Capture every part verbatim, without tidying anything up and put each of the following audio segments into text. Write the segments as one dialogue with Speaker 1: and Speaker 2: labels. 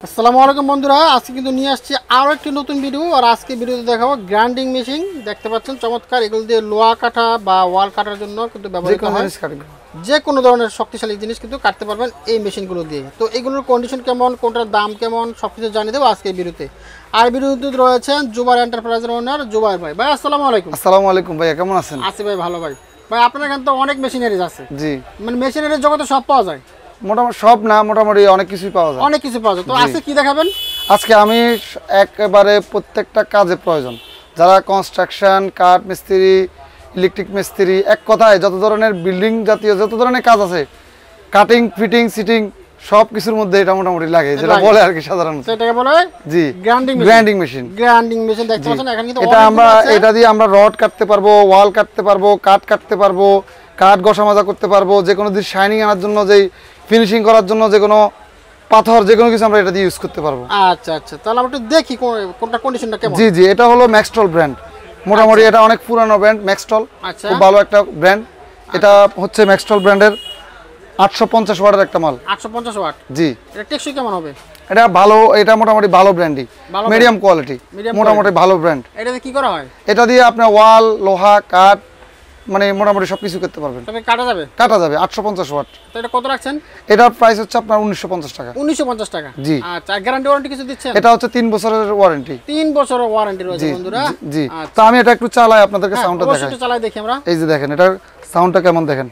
Speaker 1: আসসালামু আলাইকুম বন্ধুরা, আজকে কিন্তু নিয়ে আসছি আরও একটি নতুন ভিডিও। আর আজকে ভিডিওতে দেখাবো গ্রাইন্ডিং মেশিন। দেখতে পাচ্ছেন চমৎকার, এগুলো দিয়ে লোহা কাটা বা ওয়াল কাটার জন্য কিন্তু ব্যবহৃত হয়। যে কোনো ধরনের শক্তিশালী জিনিস কিন্তু কাটতে পারবেন এই মেশিনগুলো দিয়ে। তো এগুলোর কন্ডিশন কেমন, কোনটার দাম কেমন, সব কিছু জানিয়ে দেবো আজকে এই ভিডিওতে। আর ভিডিওতে রয়েছেন জুবাইর এন্টারপ্রাইজের ওনার জুবাইর ভাই। ভাই আসসালামু আলাইকুম।
Speaker 2: আসসালামু আলাইকুম ভাই, কেমন আছেন?
Speaker 1: আছি ভাই, ভালো ভাই। ভাই আপনার এখানে তো অনেক মেশিনারিজ আছে।
Speaker 2: জি,
Speaker 1: মানে মেশিনারির জগতে সব পাওয়া যায়?
Speaker 2: মোটামুটি সব না, মোটামুটি অনেক কিছুই পাওয়া যায়।
Speaker 1: অনেক কিছু পাওয়া যায়। তো আজকে কি দেখাবেন?
Speaker 2: আজকে আমি একেবারে প্রত্যেকটা কাজে প্রয়োজন, যারা কনস্ট্রাকশন, কাঠ মিস্ত্রি, ইলেকট্রিক মিস্ত্রি, এক কথায় যত ধরনের বিল্ডিং জাতীয় যত ধরনের কাজ আছে, কাটিং, ফিটিং, সিটিং সব কিছুর মধ্যে এটা মোটামুটি লাগে, যেটা বলে আর কি সাধারণত।
Speaker 1: সেটাকে বলে
Speaker 2: জি
Speaker 1: grinding machine.
Speaker 2: Grinding machine
Speaker 1: grinding machine দেখতে পাচ্ছেন এখানে কিন্তু
Speaker 2: এটা আমরা এটা দিয়ে আমরা রড কাটতে পারবো, ওয়াল কাটতে পারবো, কাঠ কাটতে পারবো, কাঠ ঘষা মাজা করতে পারবো, যে কোনো দিন শাইনিং আনার জন্য, যেই ফিনিশিং করার জন্য যে কোনো পাথর, যে কোনো কিছু আমরা এটা দিয়ে ইউজ করতে পারবো।
Speaker 1: আচ্ছা আচ্ছা, তাহলে আমরা একটু দেখি কোনটা কন্ডিশনটা কেমন।
Speaker 2: জি জি এটা হলো ম্যাক্সটল ব্র্যান্ড। মোটামুটি এটা অনেক পুরানো ব্র্যান্ড ম্যাক্সটল, খুব ভালো একটা ব্র্যান্ড। এটা হচ্ছে ম্যাক্সটল ব্র্যান্ডের আটশো পঞ্চাশ ওয়াটের একটা মাল।
Speaker 1: আটশো পঞ্চাশ ওয়াট।
Speaker 2: জি,
Speaker 1: এটা টেকসই কেমন হবে?
Speaker 2: এটা ভালো, এটা মোটামুটি ভালো ব্র্যান্ডই, মিডিয়াম কোয়ালিটি, মোটামুটি ভালো ব্র্যান্ড।
Speaker 1: এটাতে কি করা হয়?
Speaker 2: এটা দিয়ে আপনার ওয়াল, লোহা, কাঠ, মানে মোটামুটি সবকিছু করতে পারবেন।
Speaker 1: তবে কাটা যাবে? কাটা যাবে।
Speaker 2: আটশো পঞ্চাশ ওয়াট।
Speaker 1: তো এটা কত রাখছেন?
Speaker 2: এটার প্রাইস হচ্ছে আপনার উনিশশো পঞ্চাশ টাকা।
Speaker 1: উনিশশো পঞ্চাশ টাকা।
Speaker 2: জি।
Speaker 1: আচ্ছা, গ্যারান্টি ওয়ারেন্টি কিছু দিচ্ছেন?
Speaker 2: এটা হচ্ছে তিন বছরের ওয়ারেন্টি।
Speaker 1: তিন বছরের ওয়ারেন্টি রয়েছে বন্ধুরা।
Speaker 2: জি, তো আমি এটা একটু চালাই, আপনাদেরকে সাউন্ডটা দেখাই।
Speaker 1: একটু চালাই দেখি আমরা।
Speaker 2: এই যে দেখেন, এটার সাউন্ডটা কেমন দেখেন,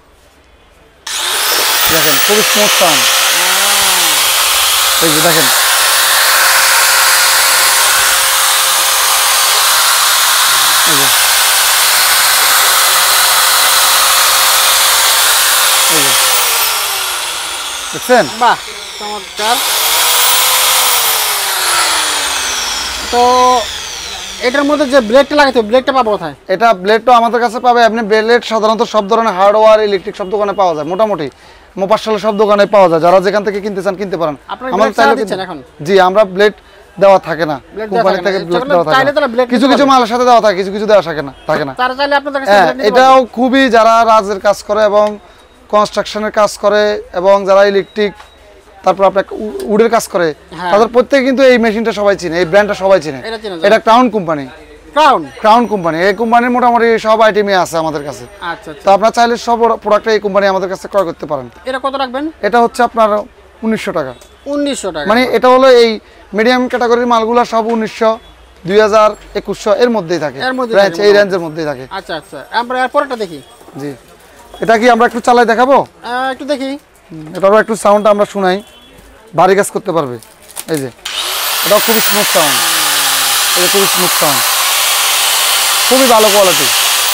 Speaker 2: দেখেন খুবই স্মুথ সাউন্ড। এই যে দেখেন, এই যে দেখছেন?
Speaker 1: বাহ, চমৎকার। তো এটার মধ্যে যে ব্লেডটা লাগাতে, ব্লেডটা পাবো কোথায়?
Speaker 2: এটা ব্লেডটা আমাদের কাছে পাবে। আপনি ব্লেড সাধারণত সব ধরনের হার্ডওয়্যার, ইলেকট্রিক সব দোকানে পাওয়া যায়, মোটামুটি মোপাশাল সব দোকানে পাওয়া যায়। যারা যেখান থেকে কিনতে চান কিনতে পারেন।
Speaker 1: আমাদের চাইলে দিচ্ছেন এখন?
Speaker 2: জি, আমরা ব্লেড দেওয়া থাকে না, কোম্পানি থেকে ব্লেড দেওয়া থাকে না। কিছু কিছু মালের সাথে দেওয়া থাকে, কিছু কিছু দেওয়া থাকে না থাকে না
Speaker 1: তারা চাইলে আপনাদের কাছে ব্লেড নিতে পারবে।
Speaker 2: এটাও খুবই, যারা রাজের কাজ করে এবং কনস্ট্রাকশনের কাজ করে এবং যারা ইলেকট্রিক, তারপর আপনার উডের কাজ করে, তাদের প্রত্যেকে কিন্তু এই মেশিনটা সবাই চিনে, এই ব্র্যান্ডটা সবাই চিনে। এটা crown company. Crown crown company. এই কোম্পানির মোটামুটি সব আইটেমই আছে আমাদের কাছে।
Speaker 1: আচ্ছা,
Speaker 2: তো আপনারা চাইলে সব প্রোডাক্ট এই কোম্পানি আমাদের কাছে ক্রয় করতে পারেন।
Speaker 1: এটা কত রাখবেন? এটা
Speaker 2: হচ্ছে আপনার উনিশশো টাকা।
Speaker 1: উনিশশো টাকা,
Speaker 2: মানে এটা হলো এই মিডিয়াম ক্যাটাগরির মালগুলো সব উনিশশো, দুই হাজার, একুশশো এর মধ্যেই থাকে, এই রেঞ্জের মধ্যেই থাকে।
Speaker 1: আচ্ছা আচ্ছা, আমরা এরপরটা দেখি।
Speaker 2: জি, এটা কি আমরা একটু চালাই দেখাবো?
Speaker 1: একটু দেখি।
Speaker 2: এটারও একটু সাউন্ডটা আমরা শুনাই, ভারী কাজ করতে পারবে। এই যে এটা খুবই স্মুথ সাউন্ড, এটা খুবই স্মুথ সাউন্ড, খুবই ভালো কোয়ালিটি।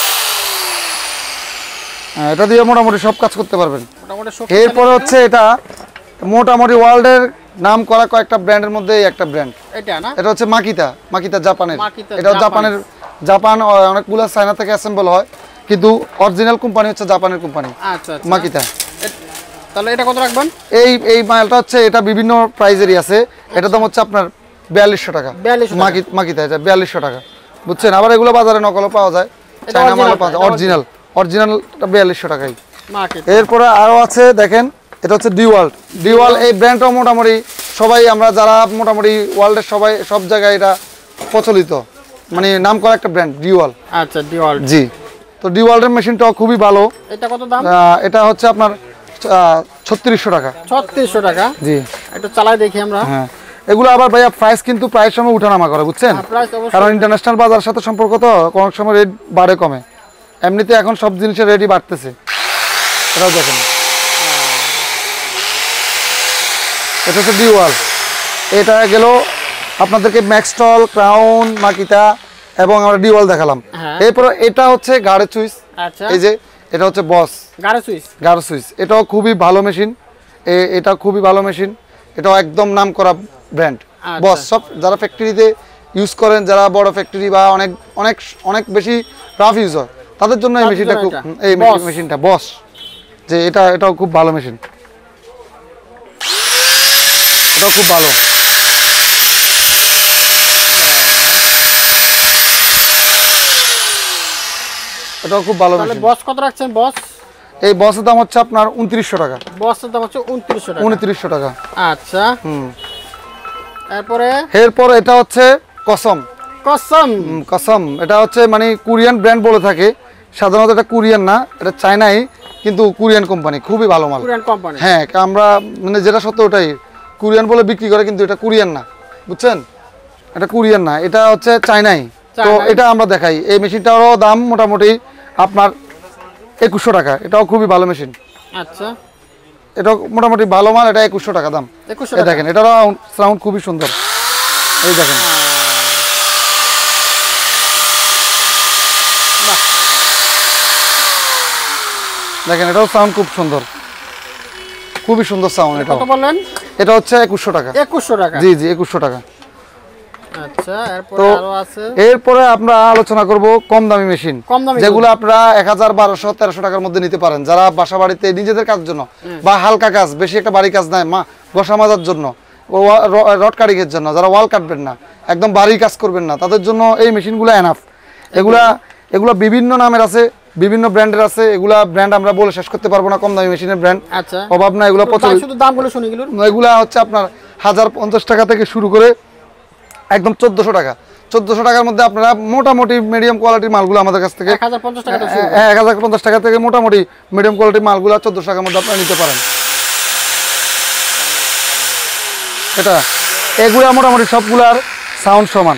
Speaker 2: হ্যাঁ, এটা দিয়ে মোটামুটি সব কাজ করতে পারবেন। এরপরে হচ্ছে এটা মোটামুটি ওয়ার্ল্ডের নাম করা কয়েকটা ব্র্যান্ডের মধ্যে একটা ব্র্যান্ড। এটা না, এটা হচ্ছে মাকিতা। মাকিতা জাপানের। এটা জাপানের, জাপান অনেকগুলো চায়না থেকে অ্যাসেম্বল হয়, কিন্তু অরিজিনাল কোম্পানি হচ্ছে জাপানের কোম্পানি। আচ্ছা, মাকিতা।
Speaker 1: তাহলে এটা কত রাখবেন?
Speaker 2: এই এই মালটা হচ্ছে, এটা বিভিন্ন প্রাইজেরই আছে। এটার দাম হচ্ছে আপনার বিয়াল্লিশশো টাকা। মাকিতা এটা বিয়াল্লিশশো টাকা, বুঝছেন? আবার এগুলো বাজারে নকলও পাওয়া যায়, চায়না মালও পাওয়া যায়। অরিজিনাল অরিজিনালটা বিয়াল্লিশশো টাকাই। এরপরে আরও আছে, দেখেন এটা হচ্ছে ডিওয়াল্ট। ডিওয়াল এই ব্র্যান্ডটাও মোটামুটি সবাই, আমরা যারা মোটামুটি ওয়ার্ল্ডের সবাই সব জায়গায় এটা প্রচলিত, মানে নাম করা একটা ব্র্যান্ড ডিওয়াল।
Speaker 1: আচ্ছা, ডিওয়াল্ট।
Speaker 2: জি, তো ডিওয়াল্টের মেশিনটাও খুবই ভালো।
Speaker 1: এটা কত দাম?
Speaker 2: এটা হচ্ছে আপনার ছত্রিশশো টাকা। ছত্রিশশো টাকা। জি,
Speaker 1: একটু চালাই দেখি আমরা।
Speaker 2: হ্যাঁ, এগুলো আবার ভাইয়া প্রাইস কিন্তু প্রায় সময় উঠানামা করে, বুঝছেন? কারণ ইন্টারন্যাশনাল বাজারের সাথে সম্পর্ক, তো অনেক সময় রেট বাড়ে কমে। এমনিতে এখন সব জিনিসের রেটই বাড়তেছে। এটাও দেখেন, এটা হচ্ছে ডিওয়াল। এটা গেল আপনাদেরকে ম্যাক্সটল, ক্রাউন, মাকিতা এবং আমরা ডিওয়াল দেখালাম। এরপর এটা হচ্ছে গাড়ে সুইচ। এই যে এটা হচ্ছে বস গাড়ে সুইচ। গাড়ে সুইচ এটাও খুবই ভালো মেশিন। এটা খুবই ভালো মেশিন, এটাও একদম নাম করা ব্র্যান্ড বস। সব যারা ফ্যাক্টরিতে ইউজ করেন, যারা বড় ফ্যাক্টরি বা অনেক অনেক অনেক বেশি রাফ ইউজ হয়, তাদের জন্য এই মেশিনটা খুব, এই মেশিনটা বস, যে এটা এটাও খুব ভালো মেশিন, এটাও খুব ভালো। এটাও খুব ভালো মেশিন।
Speaker 1: বস কত রাখছেন? বস
Speaker 2: এই বসের দাম হচ্ছে আপনার উনত্রিশশো টাকা।
Speaker 1: বসের দাম হচ্ছে উনত্রিশশো টাকা।
Speaker 2: উনত্রিশশো টাকা।
Speaker 1: আচ্ছা, হুম। এরপরে
Speaker 2: এরপর এটা হচ্ছে কসম
Speaker 1: কসম
Speaker 2: কসম এটা হচ্ছে মানে কোরিয়ান ব্র্যান্ড বলে থাকে, সাধারণত এটা কোরিয়ান না, এটা চায়নাই কিন্তু কোরিয়ান কোম্পানি, খুবই ভালো মাল।
Speaker 1: কোরিয়ান কোম্পানি,
Speaker 2: হ্যাঁ আমরা মানে যেটা সত্য ওটাই, কোরিয়ান বলে বিক্রি করে কিন্তু এটা কোরিয়ান না, বুঝছেন, এটা কোরিয়ান না, এটা হচ্ছে চায়নাই। তো এটা আমরা দেখাই, এই মেশিনটারও দাম মোটামুটি আপনার একুশশো টাকা, এটাও খুবই ভালো মেশিন।
Speaker 1: আচ্ছা
Speaker 2: এটা মোটামুটি ভালো মাল, এটা একুশশো টাকা দাম। এই দেখেন এটারও সাউন্ড খুবই সুন্দর, এই দেখেন দেখেন এটাও সাউন্ড খুব সুন্দর, খুবই সুন্দর সাউন্ড। এটা কত বললেন? এটা হচ্ছে একুশশো টাকা।
Speaker 1: একুশশো টাকা,
Speaker 2: জি জি একুশশো টাকা।
Speaker 1: আচ্ছা এরপরে আরো আছে,
Speaker 2: এরপরে আমরা আলোচনা করব কম দামি মেশিন, যেগুলো আপনারা এক হাজার বারোশো তেরোশো টাকার মধ্যে নিতে পারেন, যারা বাসা বাড়িতে নিজেদের কাজের জন্য বা হালকা কাজ, বেশি একটা বাড়ি কাজ নাই, মা বসা মাজার জন্য, রড কাটিং এর জন্য, যারা ওয়াল কাটবেন না, একদম বাড়ি কাজ করবেন না, তাদের জন্য এই মেশিনগুলো এনাফ। এগুলা এগুলা বিভিন্ন নামের আছে, বিভিন্ন ব্র্যান্ডের আছে, এগুলা ব্র্যান্ড আমরা বলে শেষ করতে পারবো না, কম দামি মেশিনের ব্র্যান্ড অভাব না। এগুলো
Speaker 1: শুধু দামগুলো শুনি,
Speaker 2: এগুলা হচ্ছে আপনার হাজার পঞ্চাশ টাকা থেকে শুরু করে একদম চোদ্দশো টাকা। চোদ্দশো টাকার মধ্যে আপনারা মোটামুটি মিডিয়াম কোয়ালিটির মালগুলো আমাদের কাছ থেকে এক হাজার পঞ্চাশ টাকা থেকে মোটামুটি মিডিয়াম কোয়ালিটির মালগুলো চোদ্দশো টাকার মধ্যে আপনারা নিতে পারেন। এটা এগুলা মোটামুটি সবগুলার সাউন্ড সমান।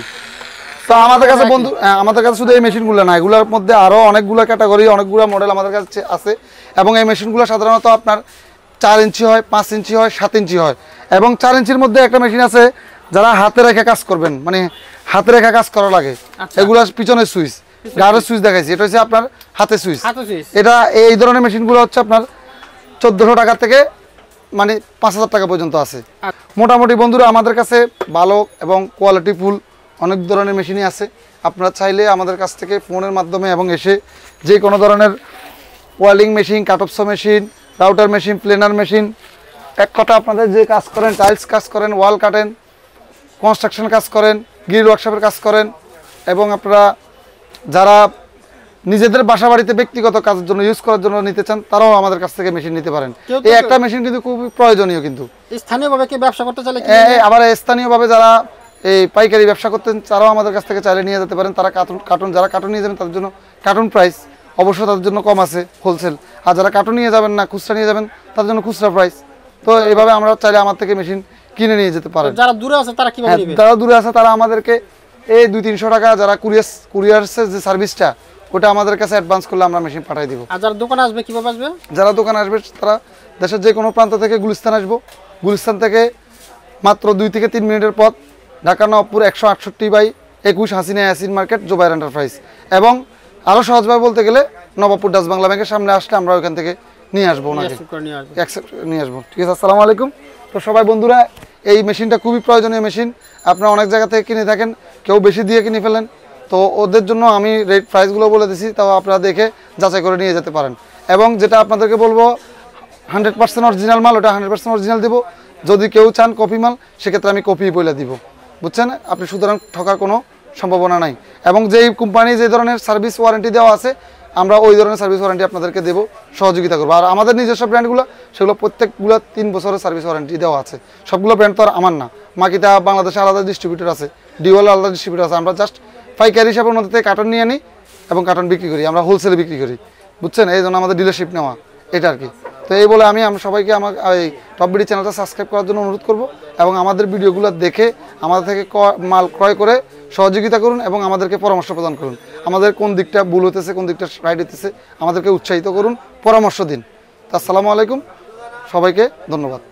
Speaker 2: তো আমাদের কাছে বন্ধু, আমাদের কাছে শুধু এই মেশিনগুলো না, এগুলোর মধ্যে আরও অনেকগুলো ক্যাটাগরি, অনেকগুলো মডেল আমাদের কাছে আছে। এবং এই মেশিনগুলো সাধারণত আপনার চার ইঞ্চি হয়, পাঁচ ইঞ্চি হয়, সাত ইঞ্চি হয়। এবং চার ইঞ্চির মধ্যে একটা মেশিন আছে যারা হাতে রেখে কাজ করবেন, মানে হাতে রেখে কাজ করা লাগে, এগুলা পিছনের সুইচ, গাড়ির সুইচ দেখাইছি, এটা হচ্ছে আপনার হাতে সুইচ। এটা এই ধরনের মেশিনগুলো হচ্ছে আপনার চোদ্দশো টাকা থেকে মানে পাঁচ হাজার টাকা পর্যন্ত আছে। মোটামুটি বন্ধুরা আমাদের কাছে ভালো এবং কোয়ালিটি ফুল অনেক ধরনের মেশিনই আছে। আপনারা চাইলে আমাদের কাছ থেকে ফোনের মাধ্যমে এবং এসে যে কোনো ধরনের ওয়েল্ডিং মেশিন, কাটঅপস machine, router machine, planer machine, এক কথা আপনাদের যে কাজ করেন, টাইলস কাজ করেন, ওয়াল কাটেন, কনস্ট্রাকশন কাজ করেন, গ্রিল ওয়ার্কশপের কাজ করেন, এবং আপনারা যারা নিজেদের বাসা বাড়িতে ব্যক্তিগত কাজের জন্য ইউজ করার জন্য নিতে চান, তারাও আমাদের কাছ থেকে মেশিন নিতে পারেন। এই একটা মেশিন কিন্তু খুবই প্রয়োজনীয়। কিন্তু
Speaker 1: স্থানীয়ভাবে কি ব্যবসা করতে চাইলে,
Speaker 2: আবার স্থানীয়ভাবে যারা এই পাইকারি ব্যবসা করতেন, তারাও আমাদের কাছ থেকে চাইলে নিয়ে যেতে পারেন। তারা কার্টুন কার্টুন যারা কার্টুন নিয়ে যাবেন তাদের জন্য কার্টুন প্রাইস অবশ্য তাদের জন্য কম আছে হোলসেল, আর যারা কার্টুন নিয়ে যাবেন না, খুচরা নিয়ে যাবেন, তাদের জন্য খুচরা প্রাইস। তো এইভাবে আমরা চাইলে আমার থেকে মেশিন কিনে নিয়ে যেতে পারেন।
Speaker 1: যারা দূরে আছে তারা কিভাবে নেবে?
Speaker 2: যারা দূরে আছে তারা আমাদেরকে এই দুই তিনশো টাকা, যারা কুরিয়ার কুরিয়ার্সের যে সার্ভিসটা, ওটা আমাদের কাছে অ্যাডভান্স করলে আমরা মেশিন পাঠিয়ে দিব।
Speaker 1: আর যারা দোকানে আসবে কিভাবে আসবে? যারা
Speaker 2: দোকানে আসবে তারা দেশের যে কোনো প্রান্ত থেকে গুলিস্তান আসবো, গুলিস্তান থেকে মাত্র দুই থেকে তিন মিনিটের পথ, ঢাকা নবপুর একশো আটষট্টি বাই একুশ হাসিনা ইয়াসিন মার্কেট, জোবাইর এন্টারপ্রাইজ। এবং আরও সহজভাবে বলতে গেলে নবাবপুর ডাচ বাংলা ব্যাংকের সামনে আসলে আমরা ওইখান থেকে নিয়ে আসবো, ওনাকে অ্যাকসেপ্ট নিয়ে আসবো। ঠিক আছে, আসসালামু আলাইকুম। তো সবাই বন্ধুরা, এই মেশিনটা খুবই প্রয়োজনীয় মেশিন। আপনারা অনেক জায়গা থেকে কিনে থাকেন, কেউ বেশি দিয়ে কিনে ফেলেন, তো ওদের জন্য আমি রেট প্রাইসগুলো বলে দিছি, তাও আপনারা দেখে যাচাই করে নিয়ে যেতে পারেন। এবং যেটা আপনাদেরকে বলবো হান্ড্রেড পার্সেন্ট অরিজিনাল মাল, ওটা হান্ড্রেড পার্সেন্ট অরিজিনাল দিব। যদি কেউ চান কপি মাল, সেক্ষেত্রে আমি কপি বলে দিব, বুঝছেন? আপনি সুতরাং ঠকার কোনো সম্ভাবনা নাই। এবং যেই কোম্পানি যে ধরনের সার্ভিস ওয়ারেন্টি দেওয়া আছে, আমরা ওই ধরনের সার্ভিস ওয়ারেন্টি আপনাদেরকে দেবো, সহযোগিতা করবো। আর আমাদের নিজস্ব ব্র্যান্ডগুলো, সেগুলো প্রত্যেকগুলো তিন বছরের সার্ভিস ওয়ারেন্টি দেওয়া আছে। সবগুলো ব্র্যান্ড তো আর আমার না, মাকিতা বাংলাদেশে আলাদা ডিস্ট্রিবিউটর আছে, ডিওয়াল আলাদা ডিস্ট্রিবিউটর আছে। আমরা জাস্ট পাইকারি হিসাবের মধ্যে থেকে কার্টন নিয়ে নিই এবং কার্টন বিক্রি করি, আমরা হোলসেলে বিক্রি করি, বুঝছেন? এই জন্য আমাদের ডিলারশিপ নেওয়া, এটা আর কি। তো এই বলে আমি আমি সবাইকে আমার এই টপবিডি চ্যানেলটা সাবস্ক্রাইব করার জন্য অনুরোধ করব, এবং আমাদের ভিডিওগুলো দেখে আমাদের থেকে মাল ক্রয় করে সহযোগিতা করুন এবং আমাদেরকে পরামর্শ প্রদান করুন। আমাদের কোন দিকটা ভুল হতেছে, কোন দিকটা রাইট হতেছে, আমাদেরকে উৎসাহিত করুন, পরামর্শ দিন। তো আসসালামু আলাইকুম, সবাইকে ধন্যবাদ।